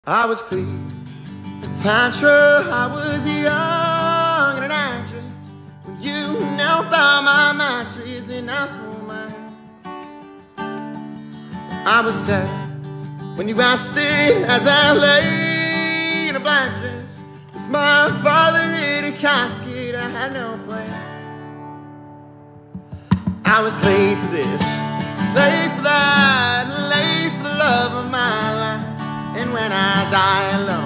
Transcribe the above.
I was Cleopatra, I was young and an actress when you knelt by my mattress and asked for my hand. I was sad when you asked it as I lay in a black dress with my father in a casket. I had no plan. I was late for this, late for that, late for the love of my life. And when I die alone,